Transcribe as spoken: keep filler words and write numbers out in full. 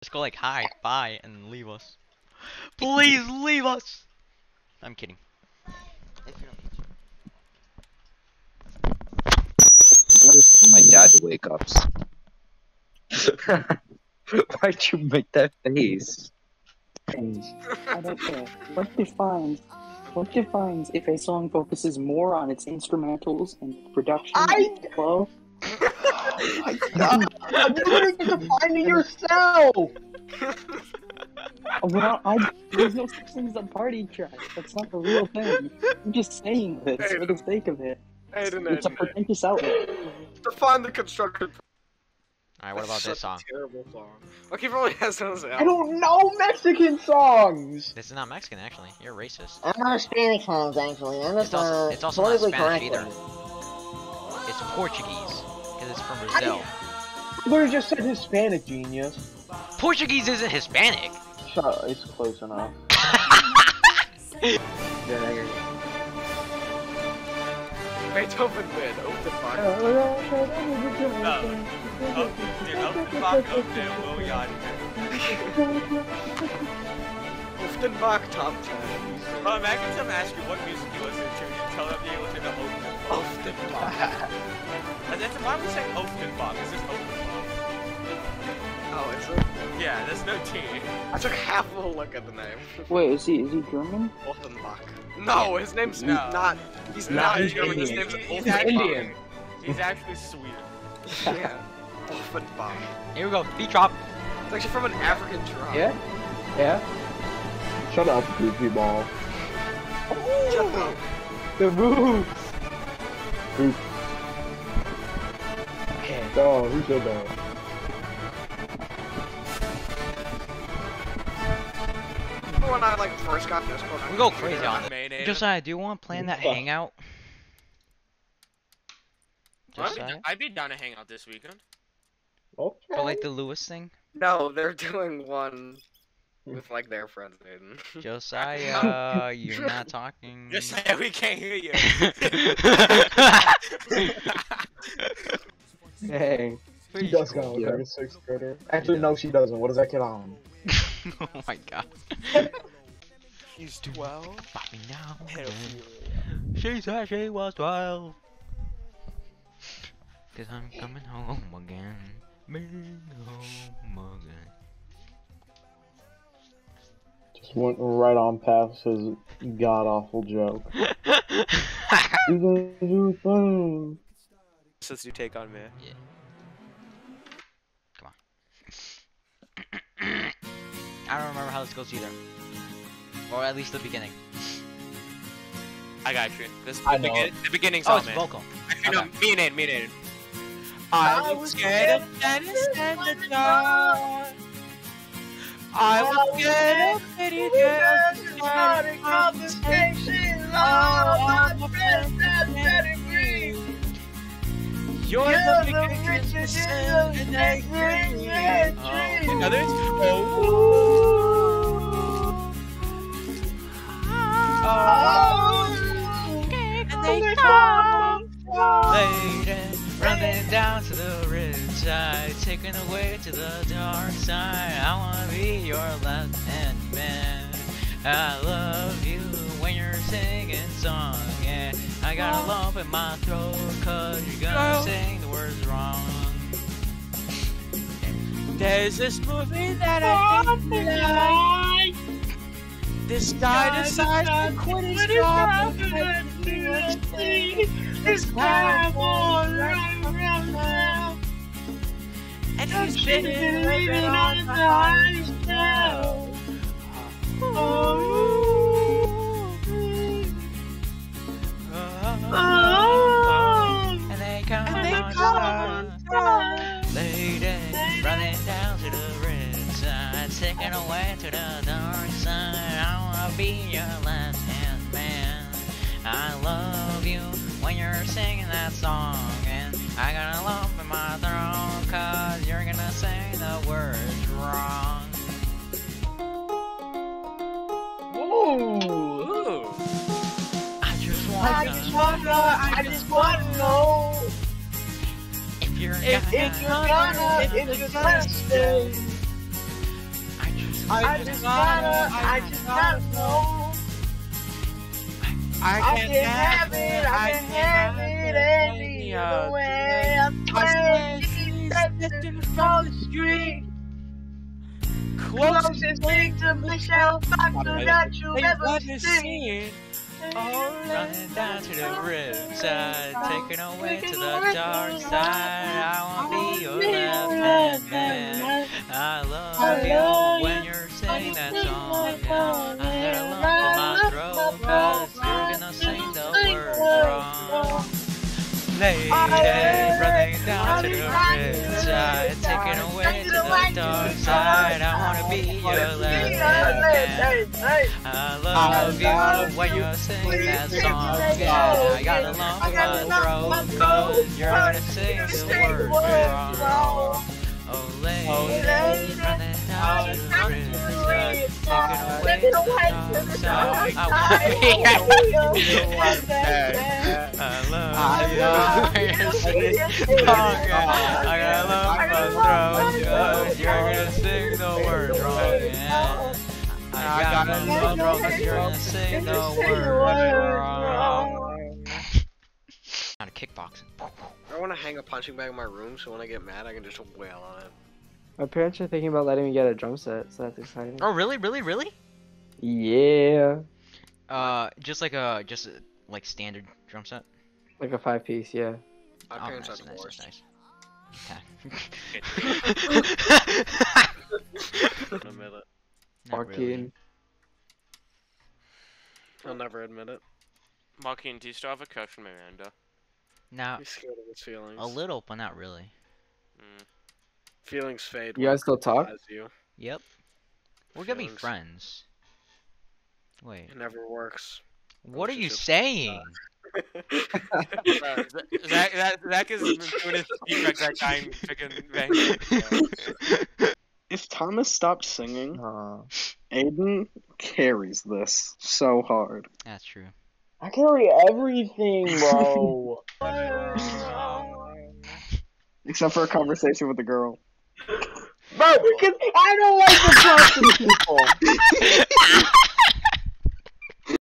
Just go like hi, bye, and leave us. Please leave us. I'm kidding. If you don't need to. What is for my dad to wake up? Why'd you make that face? I don't care. What defines what defines if a song focuses more on its instrumentals and production I- and flow? I, I'm literally defining yourself! Well, I, there's no such thing as a party track. That's not the real thing. I'm just saying this for the sake of it. Aiden, It's a Aiden, pretentious outlet. Aiden. Define the constructed. Alright, what about Such this song? A terrible song. Okay, probably has those. I don't know Mexican songs! This is not Mexican, actually. You're racist. I'm not Hispanic songs, actually. I'm It's just, also, uh, it's also not politically Spanish correct either. ones. It's Portuguese. Because it's from Brazil. You literally just said Hispanic, genius. Portuguese isn't Hispanic! Shut up, it's close enough. Beethoven bid. Oh, the fuck. Offenbach top ten. Oh, imagine someone ask you what music you listen to, and you tell them you listen to Offenbach. Offenbach. And that's why we say Offenbach. It's just Offenbach. Oh, is it? Yeah, there's no T. I took half of a look at the name. Wait, is he is he German? Offenbach. No, his name's No. not. He's No, not he's German. His Indian. name's He's Offenbach. actually- Indian. He's actually Swedish. Yeah. Offenbach. Here we go, beat drop. It's actually from an African tribe. Yeah? Yeah? Shut up, goofy ball. Shut up. The moves! Goof. Oh, who said that? Remember when I like first got Discord? We go crazy on it. Mayonnaise. Josiah, do you want to plan that Fuck. hangout? I'd be, Josiah? I'd be down to hang out this weekend. Okay. But like the Lewis thing? No, they're doing one with like their friends, Aiden. Josiah, you're not talking. Josiah, we can't hear you. Hey, she does go with Yeah. her sixth grader. Actually, no, she doesn't. What is that kid on? Oh my god. He's twelve. Fuck me now. She said she was twelve. Cause I'm coming home again. Coming home again. Just went right on past his god awful joke. You gonna do a thing. Since you take on me. I don't remember how this goes either. Or at least the beginning. I got you. This I the, know begin the beginning's Oh, on it's me. vocal. Actually, Okay. no, me and Aiden, me and Aiden. I was scared of Dennis and the dark. I was scared of pretty girls and started conversations on my friends and pedigree. You're the richest in the green. Oh, others? Oh. Oh. And they come. Lady, running down to the red side, taken away to the dark side. I wanna be your left hand man. I love you when you're singing song, yeah. I got a lump in my throat cause you're gonna sing the words wrong. There's this movie that I think you like. This guy decides to quit his job and this cowboy round round round. And he's been living on the highest now. Oh, Oh, and they come and they on come side. Lady, running down to the red side, taken away to the dark side. I wanna be your left hand man. I love you when you're singing that song, and I got a lump in my throat cause you're gonna say the words wrong. Ooh. Ooh. I just I wanna, just wanna, I just wanna know if you're if, gonna, if you're gonna, if you're gonna stay. I just gotta, I just gotta know. I can have it, I can have it any other way. I'm twenty seconds from the street. Closest thing to Michelle Pfeiffer that you'll ever see. Running down to the riverside, taking away to the dark side. I wanna be your left hand man. I love you when you're singing that song. Yeah. I got a lump in my throat, cause you're gonna sing the words wrong. Lady, running down to the riverside, taking away to the dark side. I wanna be your left hand man. I love you when you're singing that song. Yeah, I got a lump in my throat, cause you're gonna sing the words wrong. Oh, lady, running down to the riverside, taking away to the dark side. I wanna be your left hand. I love you when you're singing that song. I got a lump in my throat, cause you're gonna sing the words wrong. Yeah. I got a lump in my throat, you're gonna sing the words wrong. Out of kickboxing. I want to hang a punching bag in my room, so when I get mad, I can just wail on it. My parents are thinking about letting me get a drum set, so that's exciting. Oh, really, really, really? Yeah. Uh, just like a, just a, like standard drum set. Like a five piece, yeah. My Oh, parents nice, are nice, divorced. nice. Okay. Admit it. Not really. Marking. I'll never admit it. Marquine, do you still have a crush on Miranda? Now, He's scared of his feelings. a little, but not really. Mm. Feelings fade. You guys still talk? As you. Yep. We're gonna be Feelings. friends. Wait. It never works. What are you Relationship. saying? Bro, Zach, that, Zach is doing his secret that I'm freaking banging. If Thomas stopped singing, Aw. Aiden carries this so hard. That's true. I carry everything, bro. Except for a conversation with a girl. Bro, because I don't like to talk to people.